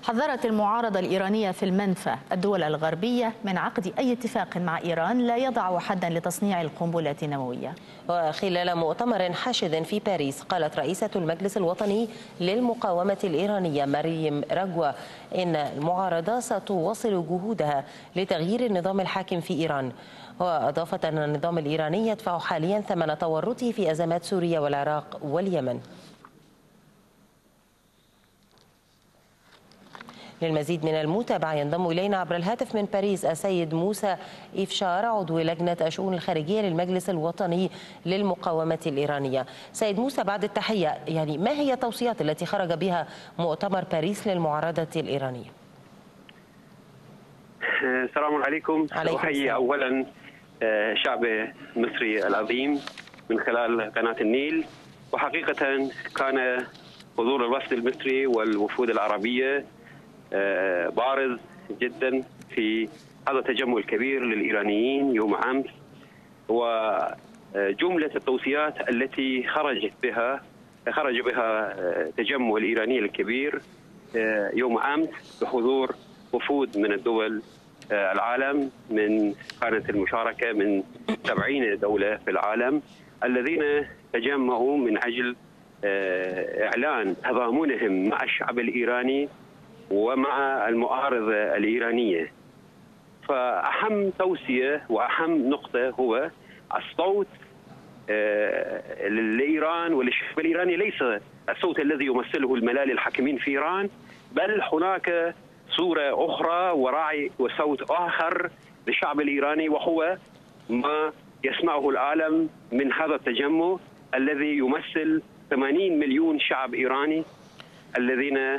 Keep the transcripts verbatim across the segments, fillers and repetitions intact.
حذرت المعارضة الإيرانية في المنفى الدول الغربية من عقد أي اتفاق مع إيران لا يضع حدا لتصنيع القنبلات النووية. وخلال مؤتمر حاشد في باريس قالت رئيسة المجلس الوطني للمقاومة الإيرانية مريم رجوة إن المعارضة ستواصل جهودها لتغيير النظام الحاكم في إيران. وأضافت أن النظام الإيراني يدفع حاليا ثمن تورطه في أزمات سوريا والعراق واليمن. للمزيد من المتابعة ينضم إلينا عبر الهاتف من باريس السيد موسى إفشار عضو لجنة الشؤون الخارجية للمجلس الوطني للمقاومة الإيرانية. سيد موسى، بعد التحية، يعني ما هي التوصيات التي خرج بها مؤتمر باريس للمعارضة الإيرانية؟ السلام عليكم. أحيي أولا شعب مصري العظيم من خلال قناة النيل، وحقيقة كان حضور الوفد المصري والوفود العربية بارز جدا في هذا التجمع الكبير للإيرانيين يوم أمس، وجملة التوصيات التي خرجت بها خرج بها تجمع الإيراني الكبير يوم أمس بحضور وفود من الدول العالم، من كانت المشاركة من سبعين دولة في العالم، الذين تجمعوا من أجل إعلان تضامنهم مع الشعب الإيراني ومع المعارضة الإيرانية. فأهم توصية وأهم نقطة هو الصوت لإيران وللشعب الإيراني، ليس الصوت الذي يمثله الملال الحاكمين في إيران، بل هناك صورة أخرى وراعي وصوت آخر للشعب الإيراني، وهو ما يسمعه العالم من هذا التجمع الذي يمثل ثمانين مليون شعب إيراني الذين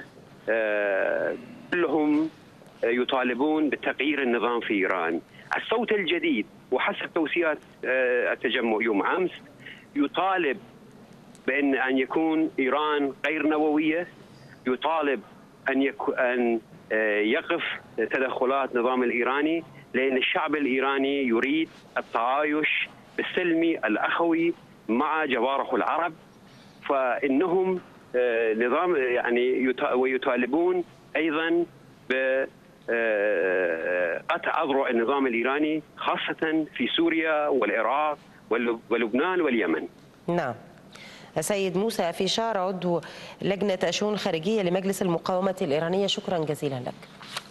كلهم يطالبون بتغيير النظام في إيران. الصوت الجديد وحسب توصيات التجمع يوم أمس يطالب بأن أن يكون إيران غير نووية، يطالب أن يكون أن يقف تدخلات النظام الإيراني، لأن الشعب الإيراني يريد التعايش بالسلمي الأخوي مع جواره العرب، فإنهم نظام يعني ويطالبون أيضا بقطع أذرع النظام الإيراني خاصة في سوريا والعراق ولبنان واليمن. نعم. السيد موسى إفشار عضو لجنة الشؤون الخارجية لمجلس المقاومة الإيرانية، شكرا جزيلا لك.